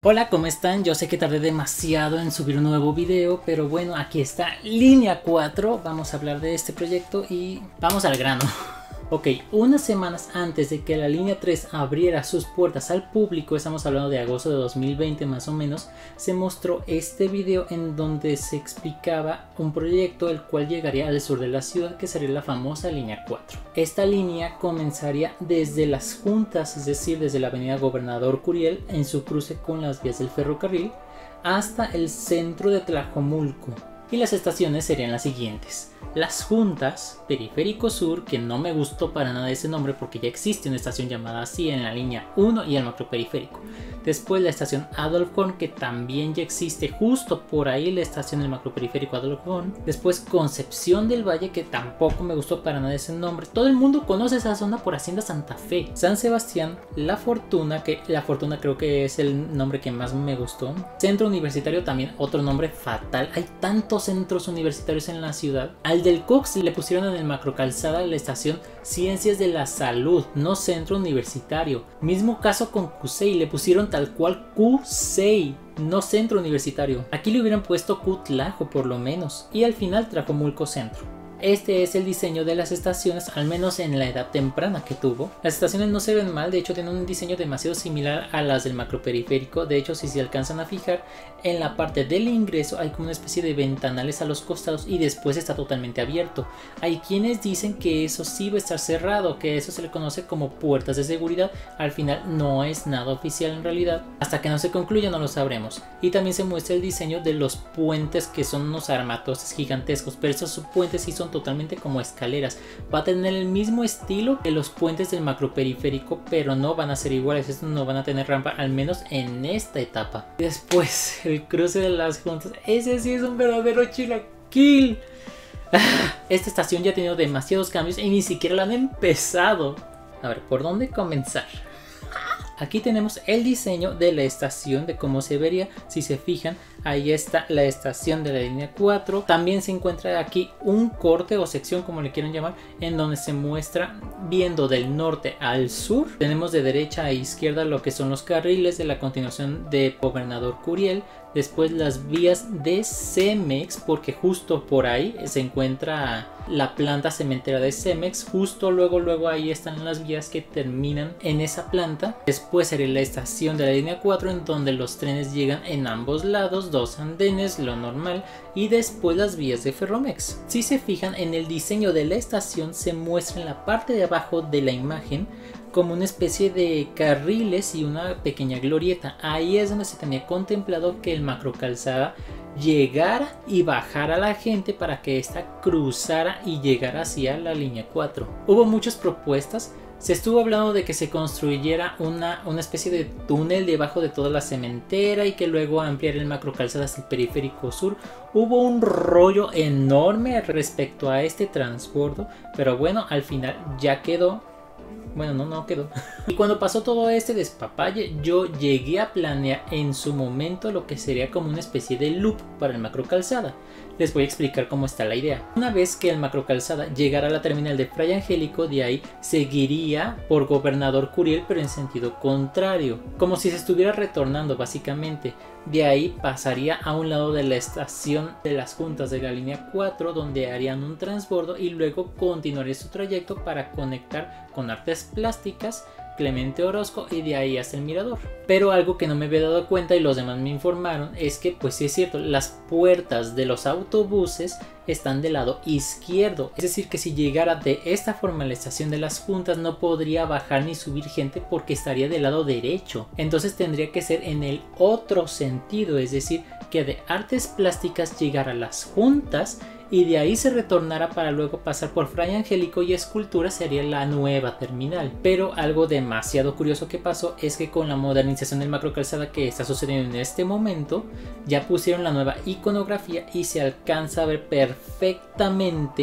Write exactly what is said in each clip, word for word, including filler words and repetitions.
Hola, ¿cómo están? Yo sé que tardé demasiado en subir un nuevo video, pero bueno, aquí está Línea cuatro. Vamos a hablar de este proyecto y vamos al grano. Ok, unas semanas antes de que la línea tres abriera sus puertas al público, estamos hablando de agosto de dos mil veinte más o menos, se mostró este video en donde se explicaba un proyecto el cual llegaría al sur de la ciudad, que sería la famosa línea cuatro. Esta línea comenzaría desde las juntas, es decir, desde la avenida Gobernador Curiel en su cruce con las vías del ferrocarril, hasta el centro de Tlajomulco. Y las estaciones serían las siguientes: Las Juntas, Periférico Sur, que no me gustó para nada ese nombre porque ya existe una estación llamada así en la línea uno y el macroperiférico. Después la estación Adolf Horn, que también ya existe justo por ahí la estación del macroperiférico Adolf Horn. Después Concepción del Valle, que tampoco me gustó para nada ese nombre. Todo el mundo conoce esa zona por Hacienda Santa Fe. San Sebastián, La Fortuna, que La Fortuna creo que es el nombre que más me gustó. Centro Universitario, también otro nombre fatal. Hay tantos centros universitarios en la ciudad. Al del Cox le pusieron en el macrocalzada la estación Ciencias de la Salud, no Centro Universitario. Mismo caso con Cusey, le pusieron tal cual Cusey, no Centro Universitario. Aquí le hubieran puesto Cutlajo por lo menos. Y al final Tlajomulco Centro. Este es el diseño de las estaciones, al menos en la edad temprana que tuvo. Las estaciones no se ven mal, de hecho tienen un diseño demasiado similar a las del macroperiférico. De hecho, si se alcanzan a fijar, en la parte del ingreso hay como una especie de ventanales a los costados y después está totalmente abierto. Hay quienes dicen que eso sí va a estar cerrado, que eso se le conoce como puertas de seguridad. Al final no es nada oficial en realidad. Hasta que no se concluya no lo sabremos. Y también se muestra el diseño de los puentes, que son unos armatostes gigantescos, pero esos puentes sí son totalmente como escaleras. Va a tener el mismo estilo que los puentes del macroperiférico, pero no van a ser iguales. Estos no van a tener rampa, al menos en esta etapa. Después el cruce de las juntas, ese sí es un verdadero chilaquil. Esta estación ya ha tenido demasiados cambios y ni siquiera la han empezado. A ver, ¿por dónde comenzar? Aquí tenemos el diseño de la estación, de cómo se vería. Si se fijan, ahí está la estación de la línea cuatro. También se encuentra aquí un corte o sección, como le quieran llamar, en donde se muestra viendo del norte al sur. Tenemos de derecha a izquierda lo que son los carriles de la continuación de Gobernador Curiel. Después las vías de Cemex, porque justo por ahí se encuentra la planta cementera de Cemex. Justo luego, luego ahí están las vías que terminan en esa planta. Después sería la estación de la línea cuatro, en donde los trenes llegan en ambos lados, dos andenes, lo normal. Y después las vías de Ferromex. Si se fijan en el diseño de la estación, se muestra en la parte de abajo de la imagen como una especie de carriles y una pequeña glorieta. Ahí es donde se tenía contemplado que el macrocalzada llegara y bajara a la gente para que ésta cruzara y llegara hacia la línea cuatro. Hubo muchas propuestas. Se estuvo hablando de que se construyera una, una especie de túnel debajo de toda la cementera y que luego ampliar el macrocalzada hasta el periférico sur. Hubo un rollo enorme respecto a este transbordo, pero bueno, al final ya quedó. Bueno, no, no quedó. Y cuando pasó todo este despapalle, yo llegué a planear en su momento lo que sería como una especie de loop para el macrocalzada. Les voy a explicar cómo está la idea. Una vez que el macrocalzada llegara a la terminal de Fray Angélico, de ahí seguiría por Gobernador Curiel, pero en sentido contrario, como si se estuviera retornando básicamente. De ahí pasaría a un lado de la estación de las juntas de la línea cuatro, donde harían un transbordo y luego continuaría su trayecto para conectar con Artes Plásticas, Clemente Orozco y de ahí hasta el Mirador. Pero algo que no me había dado cuenta y los demás me informaron es que, pues sí es cierto, las puertas de los autobuses están del lado izquierdo. Es decir, que si llegara de esta forma a la estación de las juntas no podría bajar ni subir gente porque estaría del lado derecho. Entonces tendría que ser en el otro sentido, es decir, que de Artes Plásticas llegara a las juntas y de ahí se retornara para luego pasar por Fray Angélico y Escultura sería la nueva terminal. Pero algo demasiado curioso que pasó es que con la modernización del macrocalzada que está sucediendo en este momento, ya pusieron la nueva iconografía y se alcanza a ver perfectamente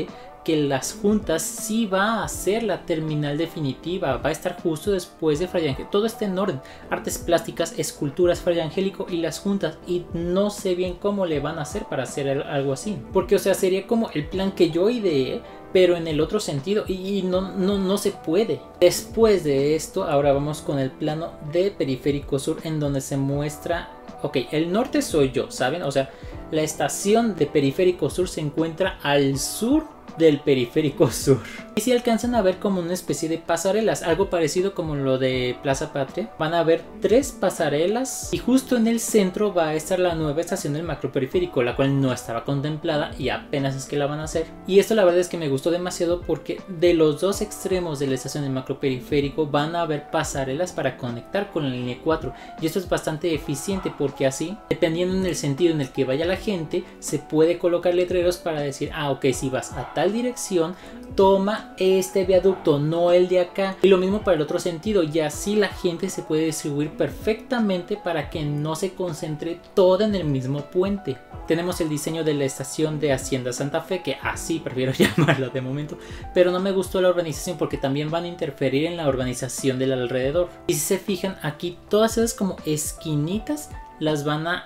que Las Juntas sí va a ser la terminal definitiva, va a estar justo después de Fray Angélico. Todo está en orden, artes plásticas, esculturas, Fray Angélico y Las Juntas, y no sé bien cómo le van a hacer para hacer algo así, porque o sea, sería como el plan que yo ideé, pero en el otro sentido, y no, no, no se puede. Después de esto, ahora vamos con el plano de Periférico Sur, en donde se muestra, ok, el norte soy yo, ¿saben? O sea, la estación de Periférico Sur se encuentra al sur del Periférico Sur. Y si alcanzan a ver como una especie de pasarelas, algo parecido como lo de Plaza Patria, van a ver tres pasarelas y justo en el centro va a estar la nueva estación del macroperiférico, la cual no estaba contemplada y apenas es que la van a hacer. Y esto la verdad es que me gustó demasiado porque de los dos extremos de la estación del macroperiférico van a haber pasarelas para conectar con la línea cuatro, y esto es bastante eficiente porque así, dependiendo en el sentido en el que vaya la gente, se puede colocar letreros para decir, ah ok, si vas a tal dirección, toma este viaducto, no el de acá, y lo mismo para el otro sentido, y así la gente se puede distribuir perfectamente para que no se concentre toda en el mismo puente. Tenemos el diseño de la estación de Hacienda Santa Fe, que así prefiero llamarla de momento, pero no me gustó la urbanización porque también van a interferir en la urbanización del alrededor. Y si se fijan aquí, todas esas como esquinitas las van a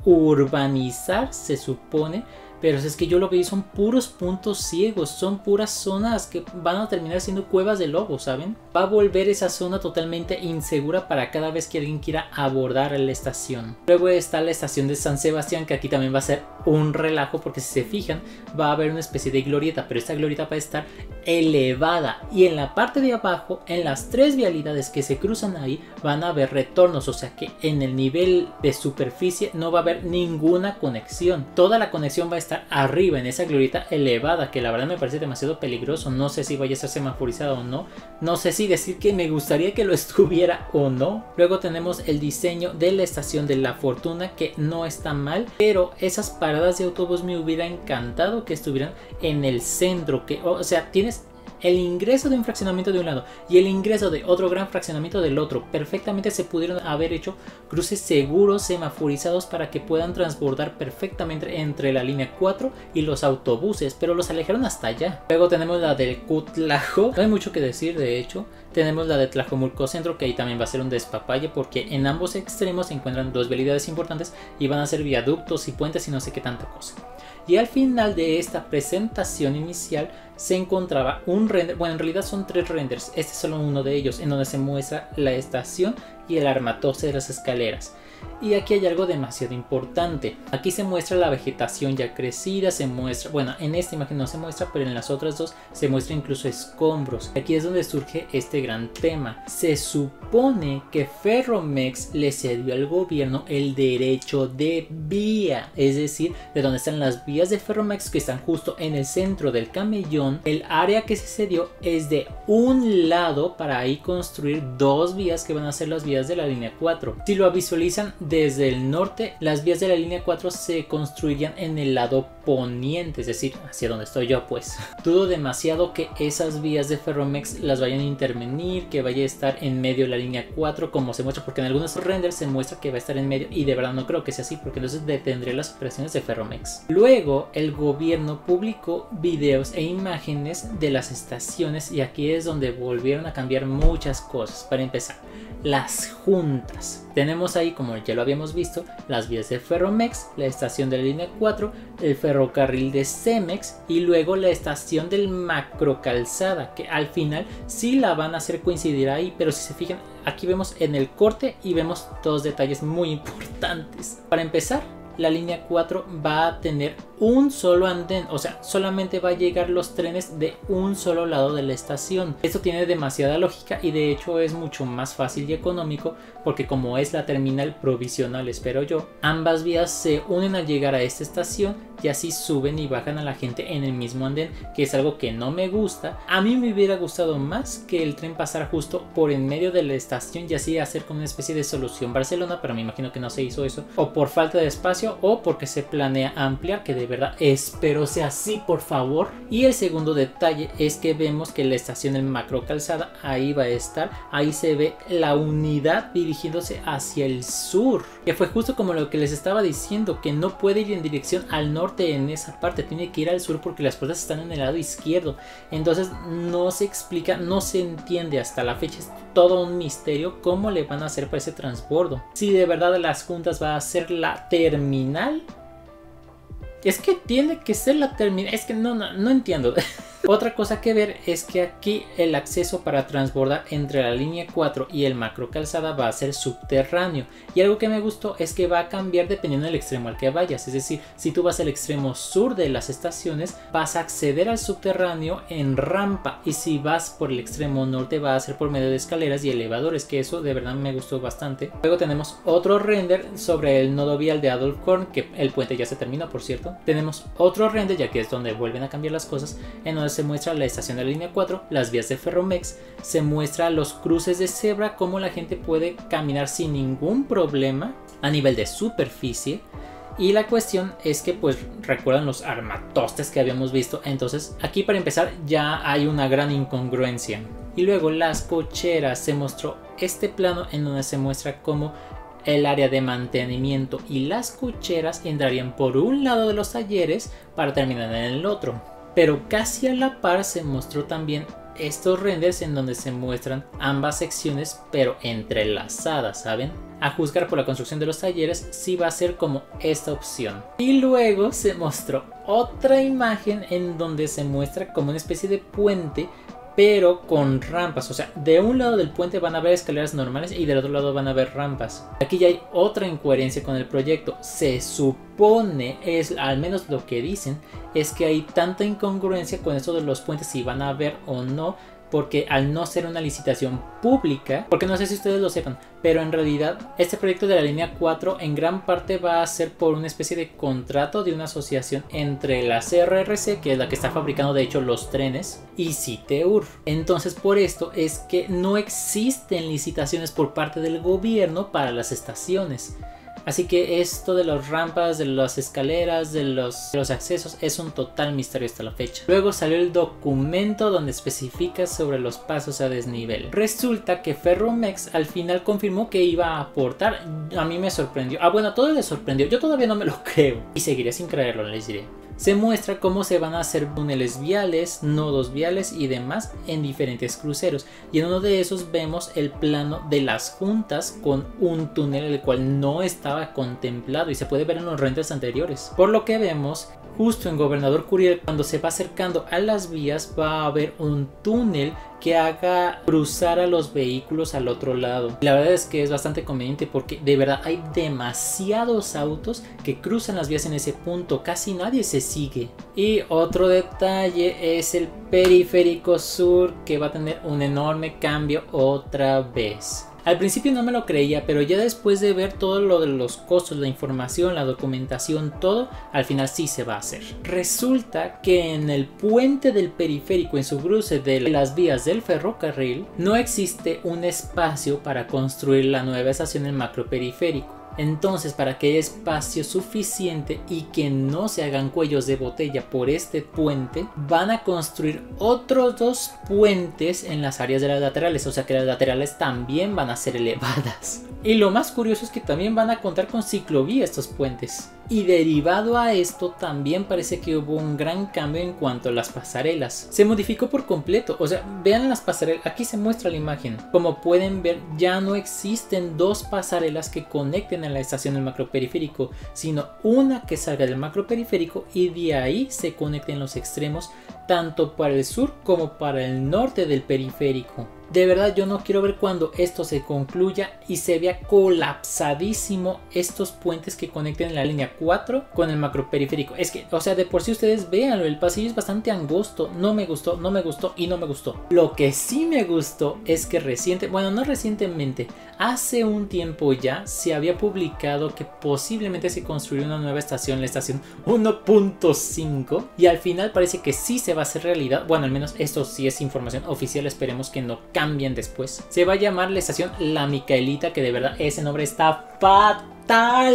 urbanizar, se supone, pero es que yo lo vi, son puros puntos ciegos, son puras zonas que van a terminar siendo cuevas de lobos, ¿saben? Va a volver esa zona totalmente insegura para cada vez que alguien quiera abordar la estación. Luego está la estación de San Sebastián, que aquí también va a ser un relajo porque si se fijan va a haber una especie de glorieta, pero esta glorieta va a estar elevada y en la parte de abajo, en las tres vialidades que se cruzan ahí, van a haber retornos, o sea que en el nivel de superficie no va a haber ninguna conexión, toda la conexión va a estar arriba en esa glorieta elevada, que la verdad me parece demasiado peligroso. No sé si vaya a ser semaforizado o no, no sé si decir que me gustaría que lo estuviera o no. Luego tenemos el diseño de la estación de La Fortuna, que no está mal, pero esas paradas de autobús me hubiera encantado que estuvieran en el centro, que o sea, tienes el ingreso de un fraccionamiento de un lado y el ingreso de otro gran fraccionamiento del otro. Perfectamente se pudieron haber hecho cruces seguros, semaforizados, para que puedan transbordar perfectamente entre la línea cuatro y los autobuses, pero los alejaron hasta allá. Luego tenemos la del Cutlajo, no hay mucho que decir de hecho. Tenemos la de Tlajomulco Centro, que ahí también va a ser un despapalle porque en ambos extremos se encuentran dos vialidades importantes y van a ser viaductos y puentes y no sé qué tanta cosa. Y al final de esta presentación inicial se encontraba un render, bueno en realidad son tres renders, este es solo uno de ellos, en donde se muestra la estación y el armatoste de las escaleras. Y aquí hay algo demasiado importante. Aquí se muestra la vegetación ya crecida, se muestra, bueno, en esta imagen no se muestra, pero en las otras dos se muestra incluso escombros. Aquí es donde surge este gran tema. Se supone que Ferromex le cedió al gobierno el derecho de vía, es decir, de donde están las vías de Ferromex, que están justo en el centro del camellón. El área que se cedió es de un lado para ahí construir dos vías que van a ser las vías de la línea cuatro. Si lo visualizan desde el norte, las vías de la línea cuatro se construirían en el lado poniente, es decir, hacia donde estoy yo pues. Dudo demasiado que esas vías de Ferromex las vayan a intervenir, que vaya a estar en medio de la línea cuatro como se muestra, porque en algunos renders se muestra que va a estar en medio y de verdad no creo que sea así, porque entonces detendré las operaciones de Ferromex. Luego el gobierno publicó videos e imágenes de las estaciones y aquí es donde volvieron a cambiar muchas cosas. Para empezar, las juntas. Tenemos ahí, como ya lo habíamos visto, las vías de Ferromex, la estación de la línea cuatro, el ferrocarril de Cemex y luego la estación del Macrocalzada, que al final sí la van a hacer coincidir ahí, pero si se fijan, aquí vemos en el corte y vemos dos detalles muy importantes. Para empezar, la línea cuatro va a tener un solo andén, o sea, solamente va a llegar los trenes de un solo lado de la estación. Esto tiene demasiada lógica y de hecho es mucho más fácil y económico porque como es la terminal provisional, espero yo, ambas vías se unen al llegar a esta estación y así suben y bajan a la gente en el mismo andén, que es algo que no me gusta. A mí me hubiera gustado más que el tren pasara justo por en medio de la estación y así hacer como una especie de solución Barcelona, pero me imagino que no se hizo eso, o por falta de espacio espacio o porque se planea ampliar, que de verdad espero sea así, por favor. Y el segundo detalle es que vemos que la estación del Macro Calzada ahí va a estar, ahí se ve la unidad dirigiéndose hacia el sur, que fue justo como lo que les estaba diciendo, que no puede ir en dirección al norte en esa parte, tiene que ir al sur porque las puertas están en el lado izquierdo. Entonces no se explica, no se entiende hasta la fecha, es todo un misterio cómo le van a hacer para ese transbordo. Si de verdad las juntas va a ser la terminal, es que tiene que ser la terminal, es que no, no, no entiendo. Otra cosa que ver es que aquí el acceso para transbordar entre la línea cuatro y el Macro Calzada va a ser subterráneo, y algo que me gustó es que va a cambiar dependiendo del extremo al que vayas. Es decir, si tú vas al extremo sur de las estaciones vas a acceder al subterráneo en rampa, y si vas por el extremo norte va a ser por medio de escaleras y elevadores, que eso de verdad me gustó bastante. Luego tenemos otro render sobre el nodo vial de Adolf Korn, que el puente ya se terminó, por cierto. Tenemos otro render, ya que es donde vuelven a cambiar las cosas, en donde se muestra la estación de la línea cuatro, las vías de Ferromex, se muestra los cruces de cebra, cómo la gente puede caminar sin ningún problema a nivel de superficie. Y la cuestión es que pues recuerdan los armatostes que habíamos visto, entonces aquí para empezar ya hay una gran incongruencia. Y luego las cocheras, se mostró este plano en donde se muestra cómo el área de mantenimiento y las cocheras entrarían por un lado de los talleres para terminar en el otro. Pero casi a la par se mostró también estos renders en donde se muestran ambas secciones pero entrelazadas, ¿saben? A juzgar por la construcción de los talleres, sí va a ser como esta opción. Y luego se mostró otra imagen en donde se muestra como una especie de puente, pero con rampas. O sea, de un lado del puente van a haber escaleras normales y del otro lado van a haber rampas. Aquí ya hay otra incoherencia con el proyecto. Se supone, es al menos lo que dicen, es que hay tanta incongruencia con esto de los puentes, si van a haber o no, porque al no ser una licitación pública, porque no sé si ustedes lo sepan, pero en realidad este proyecto de la línea cuatro en gran parte va a ser por una especie de contrato de una asociación entre la C R R C, que es la que está fabricando de hecho los trenes, y Citeur. Entonces por esto es que no existen licitaciones por parte del gobierno para las estaciones. Así que esto de las rampas, de las escaleras, de los, de los accesos es un total misterio hasta la fecha. Luego salió el documento donde especifica sobre los pasos a desnivel. Resulta que Ferromex al final confirmó que iba a aportar. A mí me sorprendió. Ah, bueno, a todos les sorprendió. Yo todavía no me lo creo. Y seguiré sin creerlo, les diré. Se muestra cómo se van a hacer túneles viales, nodos viales y demás en diferentes cruceros. Y en uno de esos vemos el plano de las juntas con un túnel el cual no estaba contemplado y se puede ver en los renders anteriores. Por lo que vemos, justo en Gobernador Curiel, cuando se va acercando a las vías va a haber un túnel que haga cruzar a los vehículos al otro lado. La verdad es que es bastante conveniente porque de verdad hay demasiados autos que cruzan las vías en ese punto, casi nadie se sigue. Y otro detalle es el periférico sur, que va a tener un enorme cambio otra vez. Al principio no me lo creía, pero ya después de ver todo lo de los costos, la información, la documentación, todo, al final sí se va a hacer. Resulta que en el puente del periférico, en su cruce de las vías del ferrocarril, no existe un espacio para construir la nueva estación del macroperiférico. Entonces, para que haya espacio suficiente y que no se hagan cuellos de botella por este puente, van a construir otros dos puentes en las áreas de las laterales, o sea que las laterales también van a ser elevadas. Y lo más curioso es que también van a contar con ciclovía estos puentes. Y derivado a esto también parece que hubo un gran cambio en cuanto a las pasarelas. Se modificó por completo, o sea, vean las pasarelas, aquí se muestra la imagen. Como pueden ver, ya no existen dos pasarelas que conecten a la estación del macroperiférico, sino una que salga del macroperiférico y de ahí se conecten los extremos, tanto para el sur como para el norte del periférico. De verdad yo no quiero ver cuando esto se concluya y se vea colapsadísimo estos puentes que conecten la línea cuatro con el macroperiférico. Es que, o sea, de por sí ustedes véanlo, el pasillo es bastante angosto. No me gustó, no me gustó y no me gustó. Lo que sí me gustó es que reciente, bueno, no recientemente, hace un tiempo ya se había publicado que posiblemente se construyó una nueva estación, la estación uno punto cinco, y al final parece que sí se va a hacer realidad. Bueno, al menos esto sí es información oficial, esperemos que no cambien después. Se va a llamar la estación La Micaelita, que de verdad ese nombre está fatal.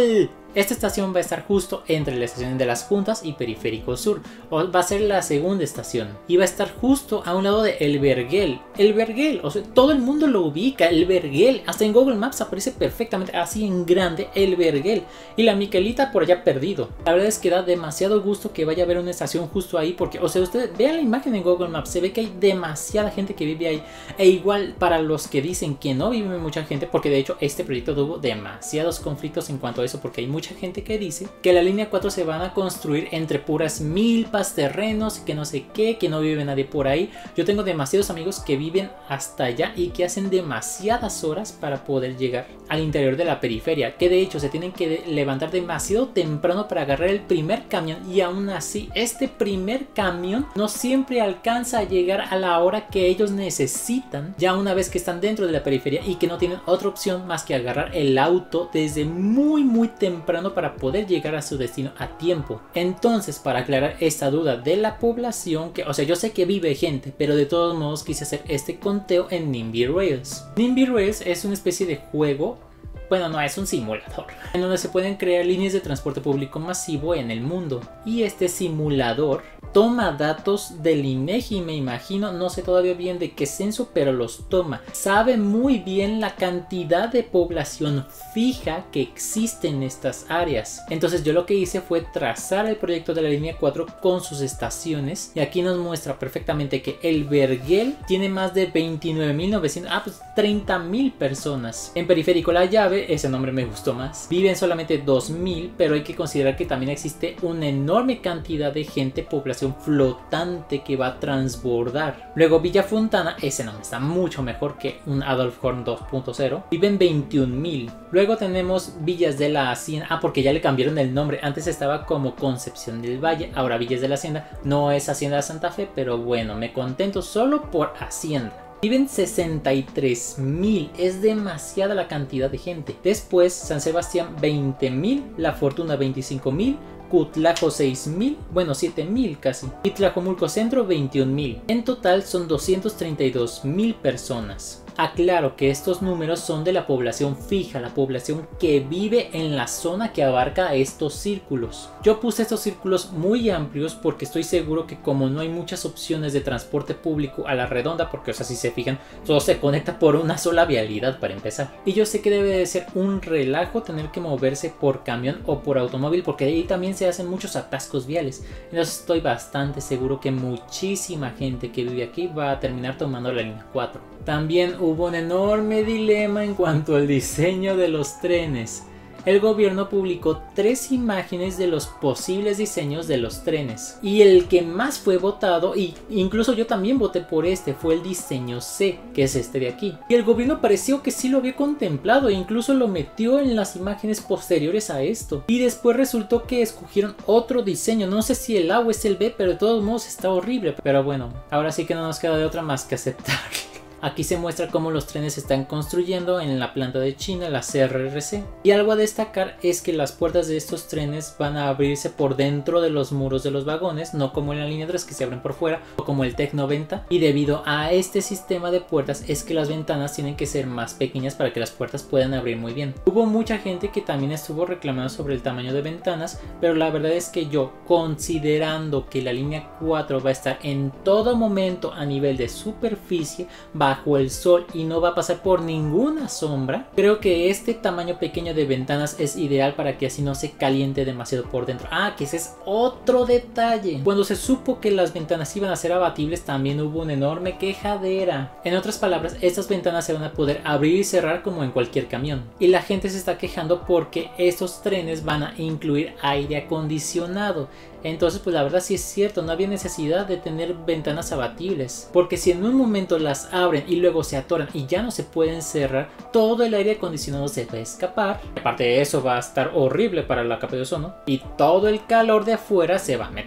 Esta estación va a estar justo entre la estación de Las Juntas y Periférico Sur, o va a ser la segunda estación, y va a estar justo a un lado de El Vergel. El Vergel, o sea, todo el mundo lo ubica, El Vergel, hasta en Google Maps aparece perfectamente así en grande El Vergel, y la Miquelita por allá perdido. La verdad es que da demasiado gusto que vaya a haber una estación justo ahí, porque, o sea, ustedes vean la imagen en Google Maps, se ve que hay demasiada gente que vive ahí, e igual para los que dicen que no vive mucha gente, porque de hecho este proyecto tuvo demasiados conflictos en cuanto a eso, porque hay mucha gente que dice que la línea cuatro se van a construir entre puras milpas, terrenos, que no sé qué, que no vive nadie por ahí. Yo tengo demasiados amigos que viven hasta allá y que hacen demasiadas horas para poder llegar al interior de la periferia, que de hecho se tienen que levantar demasiado temprano para agarrar el primer camión, y aún así este primer camión no siempre alcanza a llegar a la hora que ellos necesitan, ya una vez que están dentro de la periferia y que no tienen otra opción más que agarrar el auto desde muy muy temprano para poder llegar a su destino a tiempo. Entonces, para aclarar esta duda de la población, que o sea, yo sé que vive gente, pero de todos modos quise hacer este conteo en NIMBY Rails. NIMBY Rails es una especie de juego, bueno, no, es un simulador, en donde se pueden crear líneas de transporte público masivo en el mundo. Y este simulador toma datos del INEGI, me imagino, no sé todavía bien de qué censo, pero los toma. Sabe muy bien la cantidad de población fija que existe en estas áreas. Entonces yo lo que hice fue trazar el proyecto de la línea cuatro con sus estaciones, y aquí nos muestra perfectamente que El Vergel tiene más de veintinueve mil novecientos, ah pues treinta mil personas. En Periférico La Llave, ese nombre me gustó más, viven solamente dos mil, pero hay que considerar que también existe una enorme cantidad de gente, población flotante que va a transbordar. Luego Villa Fontana, ese nombre está mucho mejor que un Adolf Horn dos punto cero, viven veintiún mil. Luego tenemos Villas de la Hacienda, ah porque ya le cambiaron el nombre, antes estaba como Concepción del Valle, ahora Villas de la Hacienda, no es Hacienda de Santa Fe, pero bueno, me contento solo por Hacienda. Viven sesenta y tres mil, es demasiada la cantidad de gente. Después San Sebastián veinte mil, La Fortuna veinticinco mil, Cutlajo seis mil, bueno siete mil casi, y Tlajomulco Centro veintiún mil. En total son doscientos treinta y dos mil personas. Aclaro que estos números son de la población fija, la población que vive en la zona que abarca estos círculos. Yo puse estos círculos muy amplios porque estoy seguro que como no hay muchas opciones de transporte público a la redonda, porque o sea si se fijan todo se conecta por una sola vialidad para empezar, y yo sé que debe de ser un relajo tener que moverse por camión o por automóvil, porque ahí también se hacen muchos atascos viales. Entonces estoy bastante seguro que muchísima gente que vive aquí va a terminar tomando la línea cuatro. También hubo un enorme dilema en cuanto al diseño de los trenes. El gobierno publicó tres imágenes de los posibles diseños de los trenes, y el que más fue votado, y incluso yo también voté por este, fue el diseño C, que es este de aquí. Y el gobierno pareció que sí lo había contemplado e incluso lo metió en las imágenes posteriores a esto. Y después resultó que escogieron otro diseño, no sé si el A o es el B, pero de todos modos está horrible. Pero bueno, ahora sí que no nos queda de otra más que aceptarlo. Aquí se muestra cómo los trenes se están construyendo en la planta de China, la C R R C. Y algo a destacar es que las puertas de estos trenes van a abrirse por dentro de los muros de los vagones, no como en la línea tres que se abren por fuera, o como el Tec noventa. Y debido a este sistema de puertas es que las ventanas tienen que ser más pequeñas para que las puertas puedan abrir muy bien. Hubo mucha gente que también estuvo reclamando sobre el tamaño de ventanas, pero la verdad es que yo, considerando que la línea cuatro va a estar en todo momento a nivel de superficie, va bajo el sol y no va a pasar por ninguna sombra, creo que este tamaño pequeño de ventanas es ideal para que así no se caliente demasiado por dentro. Ah, que ese es otro detalle. Cuando se supo que las ventanas iban a ser abatibles, también hubo una enorme quejadera. En otras palabras, estas ventanas se van a poder abrir y cerrar como en cualquier camión. Y la gente se está quejando porque estos trenes van a incluir aire acondicionado. Entonces pues la verdad sí es cierto, no había necesidad de tener ventanas abatibles, porque si en un momento las abren y luego se atoran y ya no se pueden cerrar, todo el aire acondicionado se va a escapar. Aparte de eso va a estar horrible para la capa de ozono y todo el calor de afuera se va a meter.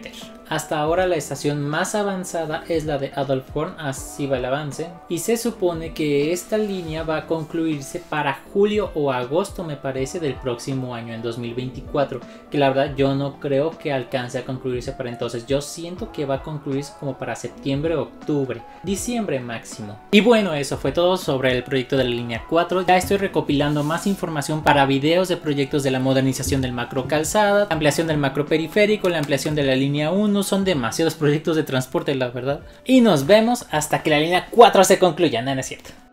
Hasta ahora la estación más avanzada es la de Adolf Horn, así va el avance, y se supone que esta línea va a concluirse para julio o agosto, me parece, del próximo año, en dos mil veinticuatro, que la verdad yo no creo que alcance a concluirse para entonces. Yo siento que va a concluirse como para septiembre, octubre, diciembre máximo. Y bueno, eso fue todo sobre el proyecto de la línea cuatro. Ya estoy recopilando más información para videos de proyectos de la modernización del macro calzada, la ampliación del macro periférico, la ampliación de la línea uno. Son demasiados proyectos de transporte, la verdad. Y nos vemos hasta que la línea cuatro se concluya. No, no es cierto.